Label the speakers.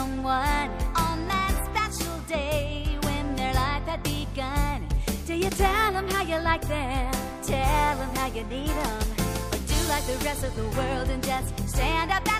Speaker 1: someone on that special day when their life had begun? Do you tell them how you like them? Tell them how you need them? Or do like the rest of the world and just stand up